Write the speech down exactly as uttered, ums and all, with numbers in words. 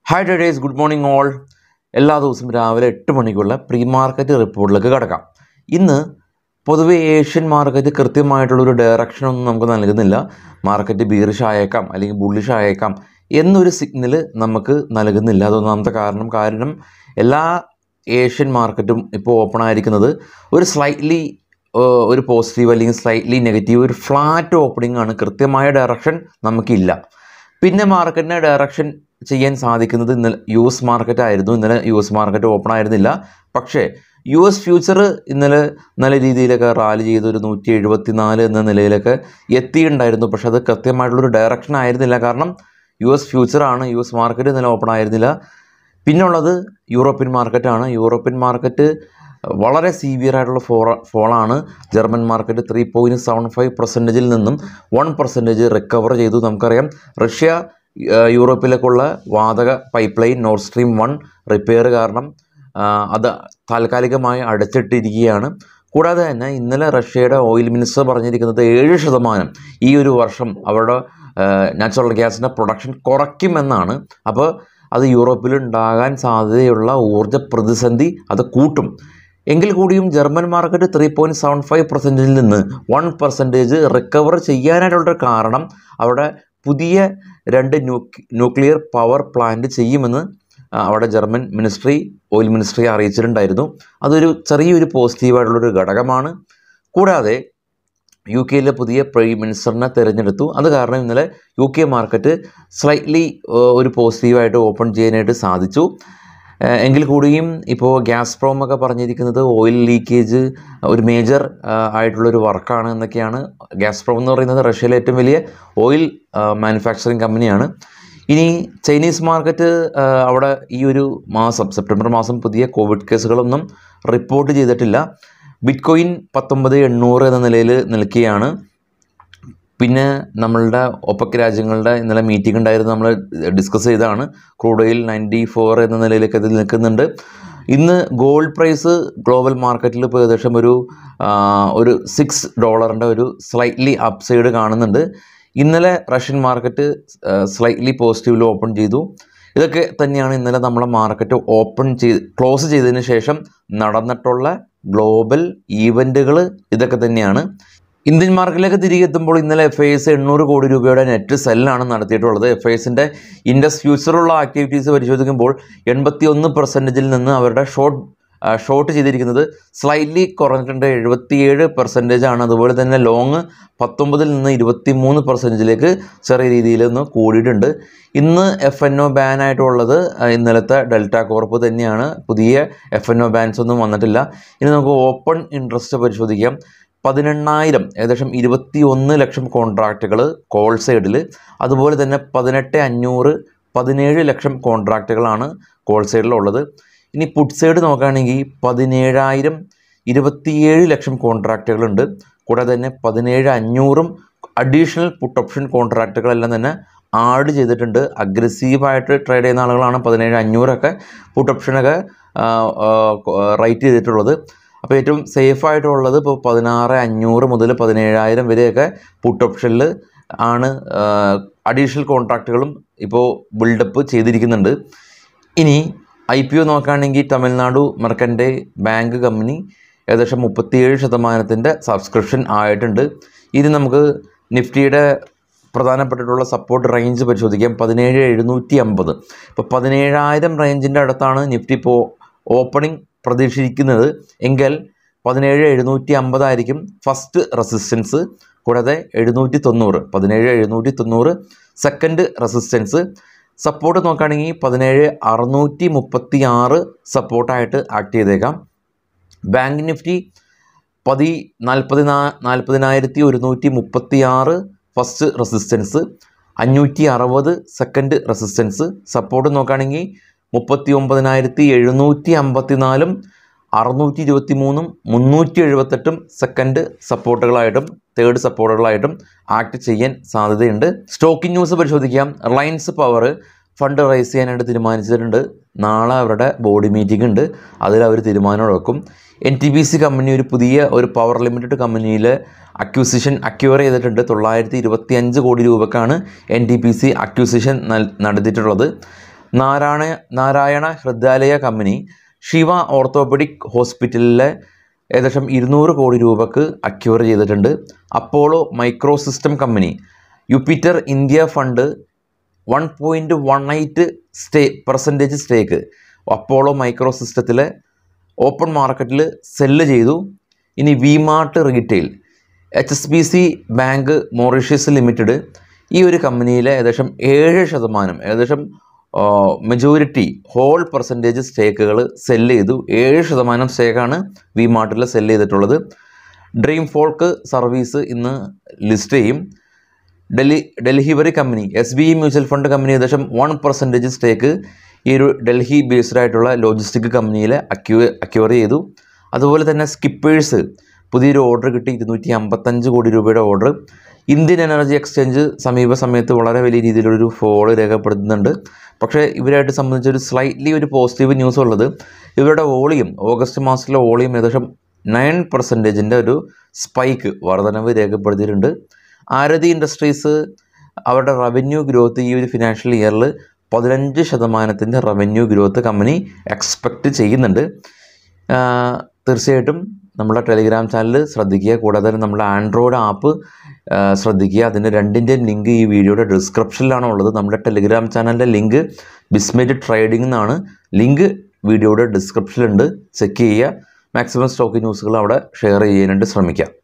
Hi traders, good morning all. എല്ലാ ദിവസവും രാവിലെ എട്ട് മണിക്കുള്ള പ്രീ മാർക്കറ്റ് റിപ്പോർട്ടിലേക്ക് കടക്കാം. ഇന്ന് പൊതുവെ ഏഷ്യൻ മാർക്കറ്റ് കൃത്യമായിട്ടുള്ളൊരു ഡയറക്ഷൻ ഒന്നും നമുക്ക് നൽകുന്നില്ല. മാർക്കറ്റ് ബീറിഷ് ആയേക്കാം അല്ലെങ്കിൽ ബുള്ളിഷ് ആയേക്കാം എന്നൊരു സിഗ്നൽ നമുക്ക് നൽകുന്നില്ല. അതൊന്നാമത്തെ കാരണം കാരണം എല്ലാ ഏഷ്യൻ മാർക്കറ്റും ഇപ്പോൾ ഓപ്പൺ ആയിരിക്കുന്നത് ഒരു സ്ലൈറ്റ്ലി ഒരു പോസിറ്റീവ് അല്ലെങ്കിൽ സ്ലൈറ്റ്ലി നെഗറ്റീവ് ഒരു ഫ്ലാറ്റ് ഓപ്പണിംഗ് ആണ്. കൃത്യമായ ഡയറക്ഷൻ നമുക്കില്ല. പിന്നെ മാർക്കറ്റിനെ ഡയറക്ഷൻ ചെയ്യാൻ സാധിക്കുന്നത് ഇന്നലെ യു എസ് മാർക്കറ്റ് ആയിരുന്നു. ഇന്നലെ യു എസ് മാർക്കറ്റ് ഓപ്പൺ ആയിരുന്നില്ല. പക്ഷേ യു എസ് ഫ്യൂച്ചർ ഇന്നലെ നല്ല രീതിയിലൊക്കെ റാലി ചെയ്ത് ഒരു നൂറ്റി എഴുപത്തി നാല് എന്ന നിലയിലൊക്കെ എത്തിയിട്ടുണ്ടായിരുന്നു. പക്ഷെ അത് കൃത്യമായിട്ടുള്ളൊരു ഡയറക്ഷൻ ആയിരുന്നില്ല. കാരണം യു എസ് ഫ്യൂച്ചറാണ്. യു എസ് മാർക്കറ്റ് ഇന്നലെ ഓപ്പൺ ആയിരുന്നില്ല. പിന്നുള്ളത് യൂറോപ്യൻ മാർക്കറ്റാണ്. യൂറോപ്യൻ മാർക്കറ്റ് വളരെ സീവിയർ ആയിട്ടുള്ള ഫോള ഫോളാണ്. German market three point seven five പെർസെൻറ്റേജിൽ നിന്നും വൺ പെർസെൻറ്റേജ് റിക്കവർ ചെയ്തു. നമുക്കറിയാം റഷ്യ യൂറോപ്പിലേക്കുള്ള വാതക pipeline North Stream one repair കാരണം അത് താൽക്കാലികമായി അടച്ചിട്ടിരിക്കുകയാണ്. കൂടാതെ തന്നെ ഇന്നലെ റഷ്യയുടെ ഓയിൽ മിനിസ്റ്റർ പറഞ്ഞിരിക്കുന്നത് ഏഴ് ശതമാനം ഈ ഒരു വർഷം അവരുടെ നാച്ചുറൽ ഗ്യാസിൻ്റെ പ്രൊഡക്ഷൻ കുറയ്ക്കുമെന്നാണ്. അപ്പോൾ അത് യൂറോപ്പിൽ ഉണ്ടാകാൻ സാധ്യതയുള്ള ഊർജ്ജ പ്രതിസന്ധി അത് കൂട്ടും. എങ്കിൽ കൂടിയും German market three point seven five പെർസെൻറ്റേജിൽ നിന്ന് വൺ പെർസെൻറ്റേജ് റിക്കവർ ചെയ്യാനായിട്ടുള്ളൊരു കാരണം അവിടെ പുതിയ രണ്ട് ന്യൂക്ലിയർ പവർ പ്ലാന്റ് ചെയ്യുമെന്ന് അവിടെ ജർമ്മൻ മിനിസ്ട്രി ഓയിൽ മിനിസ്ട്രി അറിയിച്ചിട്ടുണ്ടായിരുന്നു. അതൊരു ചെറിയൊരു പോസിറ്റീവായിട്ടുള്ളൊരു ഘടകമാണ്. കൂടാതെ യു കെയിലെ പുതിയ പ്രൈം മിനിസ്റ്ററിനെ തിരഞ്ഞെടുത്തു. അത് കാരണം ഇന്നലെ യു കെ മാർക്കറ്റ് സ്ലൈറ്റ്ലി ഒരു പോസിറ്റീവായിട്ട് ഓപ്പൺ ചെയ്യാനായിട്ട് സാധിച്ചു. എങ്കിൽ കൂടിയും ഇപ്പോൾ ഗ്യാസ് പ്രോം ഒക്കെ പറഞ്ഞിരിക്കുന്നത് ഓയിൽ ലീക്കേജ് ഒരു മേജർ ആയിട്ടുള്ളൊരു വർക്കാണ് എന്നൊക്കെയാണ്. ഗ്യാസ് പ്രോം എന്ന് പറയുന്നത് റഷ്യയിലെ ഏറ്റവും വലിയ ഓയിൽ മാനുഫാക്ചറിങ് കമ്പനിയാണ്. ഇനി ചൈനീസ് മാർക്കറ്റ് അവിടെ ഈ ഒരു മാസം സെപ്റ്റംബർ മാസം പുതിയ കോവിഡ് കേസുകളൊന്നും റിപ്പോർട്ട് ചെയ്തിട്ടില്ല. ബിറ്റ് കോയിൻ പത്തൊമ്പത് എണ്ണൂറ് എന്ന നിലയിൽ നിൽക്കുകയാണ്. പിന്നെ നമ്മളുടെ ഒപെക് രാജ്യങ്ങളുടെ ഇന്നലെ മീറ്റിംഗ് ഉണ്ടായിരുന്നു. നമ്മൾ ഡിസ്കസ് ചെയ്തതാണ്. ക്രൂഡ് ഓയിൽ നയൻറ്റി ഫോർ എന്ന നിലയിലേക്ക് അതിൽ നിൽക്കുന്നുണ്ട്. ഇന്ന് ഗോൾഡ് പ്രൈസ് ഗ്ലോബൽ മാർക്കറ്റിൽ ഇപ്പോൾ ഏകദേശം ഒരു ഒരു സിക്സ് ഡോളറിൻ്റെ ഒരു സ്ലൈറ്റ്ലി അപ്സൈഡ് കാണുന്നുണ്ട്. ഇന്നലെ റഷ്യൻ മാർക്കറ്റ് സ്ലൈറ്റ്ലി പോസിറ്റീവിൽ ഓപ്പൺ ചെയ്തു. ഇതൊക്കെ തന്നെയാണ് ഇന്നലെ നമ്മളെ മാർക്കറ്റ് ഓപ്പൺ ചെയ്ത് ക്ലോസ് ചെയ്തതിന് ശേഷം നടന്നിട്ടുള്ള ഗ്ലോബൽ ഈവൻറ്റുകൾ ഇതൊക്കെ തന്നെയാണ്. ഇന്ത്യൻ മാർക്കറ്റിലേക്ക് തിരികെ എത്തുമ്പോൾ ഇന്നലെ എഫ് ഐ എസ് എണ്ണൂറ് കോടി രൂപയുടെ നെറ്റ് സെല്ലാണ് നടത്തിയിട്ടുള്ളത്. എഫ് ഐ എസിൻ്റെ ഇൻഡസ് ഫ്യൂച്ചറുള്ള ആക്ടിവിറ്റീസ് പരിശോധിക്കുമ്പോൾ എൺപത്തി ഒന്ന് പെർസെൻറ്റേജിൽ നിന്ന് അവരുടെ ഷോർട്ട് ഷോർട്ട് ചെയ്തിരിക്കുന്നത് സ്ലൈറ്റ്ലി കുറഞ്ഞിട്ടുണ്ട്. എഴുപത്തിയേഴ് പെർസെൻറ്റേജ് ആണ്. അതുപോലെ തന്നെ ലോങ് പത്തൊമ്പതിൽ നിന്ന് ഇരുപത്തി മൂന്ന് പെർസെൻറ്റേജിലേക്ക് ചെറിയ രീതിയിൽ ഒന്ന് കൂടിയിട്ടുണ്ട്. ഇന്ന് എഫ് എൻ ഒ ബാൻ ആയിട്ടുള്ളത് ഇന്നലത്തെ ഡെൽറ്റ കോർപ്പ് തന്നെയാണ്. പുതിയ എഫ് എൻ ഒ ബാൻസ് ഒന്നും വന്നിട്ടില്ല. ഇനി നമുക്ക് ഓപ്പൺ ഇൻട്രസ്റ്റ് പരിശോധിക്കാം. പതിനെണ്ണായിരം ഏകദേശം ഇരുപത്തി ഒന്ന് ലക്ഷം കോൺട്രാക്റ്റുകൾ കോൾ സൈഡിൽ, അതുപോലെ തന്നെ പതിനെട്ട് അഞ്ഞൂറ് പതിനേഴ് ലക്ഷം കോൺട്രാക്റ്റുകളാണ് കോൾ സൈഡിലുള്ളത്. ഇനി പുട്ട് സൈഡ് നോക്കുകയാണെങ്കിൽ പതിനേഴായിരം ഇരുപത്തിയേഴ് ലക്ഷം കോൺട്രാക്റ്റുകളുണ്ട്. കൂടാതെ തന്നെ പതിനേഴ് അഞ്ഞൂറും അഡീഷണൽ പുട്ട് ഓപ്ഷൻ കോൺട്രാക്റ്റുകളെല്ലാം തന്നെ ആഡ് ചെയ്തിട്ടുണ്ട്. അഗ്രസീവായിട്ട് ട്രേഡ് ചെയ്യുന്ന ആളുകളാണ് പതിനേഴ് അഞ്ഞൂറൊക്കെ പുട്ട് ഓപ്ഷനൊക്കെ റൈറ്റ് ചെയ്തിട്ടുള്ളത്. അപ്പോൾ ഏറ്റവും സേഫായിട്ടുള്ളത് ഇപ്പോൾ പതിനാറ് അഞ്ഞൂറ് മുതൽ പതിനേഴായിരം വരെയൊക്കെ പുട്ട് ഓപ്ഷനിൽ ആണ്. അഡീഷണൽ കോൺട്രാക്റ്റുകളും ഇപ്പോൾ ബിൽഡപ്പ് ചെയ്തിരിക്കുന്നുണ്ട്. ഇനി ഐ പി ഒ നോക്കുകയാണെങ്കിൽ തമിഴ്നാടു മെർക്കൻറ്റൈൽ ബാങ്ക് കമ്പനി ഏകദേശം മുപ്പത്തിയേഴ് ശതമാനത്തിൻ്റെ സബ്സ്ക്രിപ്ഷൻ ആയിട്ടുണ്ട്. ഇത് നമുക്ക് നിഫ്റ്റിയുടെ പ്രധാനപ്പെട്ടിട്ടുള്ള സപ്പോർട്ട് റേഞ്ച് പരിശോധിക്കാം. പതിനേഴ് എഴുന്നൂറ്റി അമ്പത് ഇപ്പോൾ പതിനേഴായിരം റേഞ്ചിൻ്റെ അടുത്താണ് നിഫ്റ്റി ഇപ്പോൾ ഓപ്പണിംഗ് പ്രതീക്ഷിക്കുന്നത്. എങ്കിൽ പതിനേഴ് എഴുന്നൂറ്റി അമ്പതായിരിക്കും ഫസ്റ്റ് റെസിസ്റ്റൻസ്. കൂടാതെ എഴുന്നൂറ്റി തൊണ്ണൂറ് പതിനേഴ് എഴുന്നൂറ്റി തൊണ്ണൂറ് സെക്കൻഡ് റെസിസ്റ്റൻസ്. സപ്പോർട്ട് നോക്കുകയാണെങ്കിൽ പതിനേഴ് അറുന്നൂറ്റി മുപ്പത്തി ആറ് സപ്പോർട്ടായിട്ട് ആക്ട് ചെയ്തേക്കാം. ബാങ്ക് നിഫ്റ്റി പതി നാൽപ്പതിനാ നാൽപ്പതിനായിരത്തി ഒരുന്നൂറ്റി മുപ്പത്തി ആറ് ഫസ്റ്റ് റെസിസ്റ്റൻസ്, അഞ്ഞൂറ്റി അറുപത് സെക്കൻഡ് റെസിസ്റ്റൻസ്. സപ്പോർട്ട് നോക്കുകയാണെങ്കിൽ മുപ്പത്തി ഒമ്പതിനായിരത്തി എഴുന്നൂറ്റി അമ്പത്തി നാലും അറുന്നൂറ്റി ഇരുപത്തി മൂന്നും മുന്നൂറ്റി എഴുപത്തെട്ടും സെക്കൻഡ് സപ്പോർട്ടുകളായിട്ടും തേർഡ് സപ്പോർട്ടുകളായിട്ടും ആക്ട് ചെയ്യാൻ സാധ്യതയുണ്ട്. സ്റ്റോക്കിംഗ് ന്യൂസ് പരിശോധിക്കാം. റിലയൻസ് പവർ ഫണ്ട് റൈസ് ചെയ്യാനായിട്ട് തീരുമാനിച്ചിട്ടുണ്ട്. നാളെ അവരുടെ ബോർഡ് മീറ്റിംഗ് ഉണ്ട്. അതിൽ അവർ തീരുമാനം എടുക്കും. N T B C company ഒരു പുതിയ ഒരു പവർ ലിമിറ്റഡ് കമ്പനിയിൽ അക്യൂസിഷൻ അക്യൂർ ചെയ്തിട്ടുണ്ട്. തൊള്ളായിരത്തി ഇരുപത്തി അഞ്ച് കോടി രൂപക്കാണ് N T P C acquisition നടത്തിയിട്ടുള്ളത്. നാരായണ നാരായണ ഹൃദയാലയ കമ്പനി ശിവ ഓർത്തോപെഡിക് ഹോസ്പിറ്റലിലെ ഏകദേശം ഇരുന്നൂറ് കോടി രൂപക്ക് അക്യൂർ ചെയ്തിട്ടുണ്ട്. Apollo micro system company Jupiter India fund one point one eight stay percentage stake Apollo micro സിസ്റ്റത്തിലെ ഓപ്പൺ മാർക്കറ്റിൽ സെല്ല് ചെയ്തു. ഇനി V Mart retail H S B C bank Mauritius limited ഈ ഒരു കമ്പനിയിലെ ഏകദേശം ഏഴ് ശതമാനം ഏകദേശം മെജോറിറ്റി ഹോൾ പെർസെൻറ്റേജ് സ്റ്റേക്കുകൾ സെല്ല് ചെയ്തു. ഏഴ് ശതമാനം സ്റ്റേക്കാണ് വിമാർട്ടിൽ സെല്ല് ചെയ്തിട്ടുള്ളത്. ഡ്രീം ഫോൾക്ക് സർവീസ് ഇന്ന് ലിസ്റ്റ് ചെയ്യും. Delhi Delhivery company S B E mutual fund company ഏകദേശം വൺ പെർസെൻറ്റേജ് സ്റ്റേക്ക് ഈ ഒരു ഡൽഹി ബേസ്ഡ് ആയിട്ടുള്ള ലോജിസ്റ്റിക് കമ്പനിയിൽ അക്യൂ അക്യൂർ ചെയ്തു. അതുപോലെ തന്നെ സ്കിപ്പേഴ്സ് പുതിയൊരു ഓർഡർ കിട്ടി, ഇരുന്നൂറ്റി അമ്പത്തഞ്ച് കോടി രൂപയുടെ ഓർഡർ. ഇന്ത്യൻ എനർജി എക്സ്ചേഞ്ച് സമീപ സമയത്ത് വളരെ വലിയ രീതിയിലൊരു ഫോള് രേഖപ്പെടുത്തുന്നുണ്ട്. പക്ഷേ ഇവരായിട്ട് സംബന്ധിച്ചൊരു സ്ലൈറ്റ്ലി ഒരു പോസിറ്റീവ് ന്യൂസ് ഉള്ളത് ഇവരുടെ വോളിയം ഓഗസ്റ്റ് മാസത്തിലെ വോളിയം ഏകദേശം നയൻ പെർസെൻറ്റേജിൻ്റെ ഒരു സ്പൈക്ക് വർധനവ് രേഖപ്പെടുത്തിയിട്ടുണ്ട്. ആരതി ഇൻഡസ്ട്രീസ് അവരുടെ റവന്യൂ ഗ്രോത്ത് ഈ ഒരു ഫിനാൻഷ്യൽ ഇയറിൽ പതിനഞ്ച് ശതമാനത്തിൻ്റെ റവന്യൂ ഗ്രോത്ത് കമ്പനി എക്സ്പെക്റ്റ് ചെയ്യുന്നുണ്ട്. തീർച്ചയായിട്ടും നമ്മുടെ ടെലിഗ്രാം ചാനൽ ശ്രദ്ധിക്കുക. കൂടാതെ തന്നെ നമ്മുടെ ആൻഡ്രോയിഡ് ആപ്പ് ശ്രദ്ധിക്കുക. അതിൻ്റെ രണ്ടിൻ്റെയും ലിങ്ക് ഈ വീഡിയോയുടെ ഡിസ്ക്രിപ്ഷനിലാണ് ഉള്ളത്. നമ്മുടെ ടെലിഗ്രാം ചാനലിൻ്റെ ലിങ്ക് ബിസ്മേറ്റ് ട്രേഡിംഗ് എന്നാണ്. ലിങ്ക് വീഡിയോയുടെ ഡിസ്ക്രിപ്ഷനിലുണ്ട്, ചെക്ക് ചെയ്യുക. മാക്സിമം സ്റ്റോക്ക് ന്യൂസുകൾ അവിടെ ഷെയർ ചെയ്യാനായിട്ട് ശ്രമിക്കുക.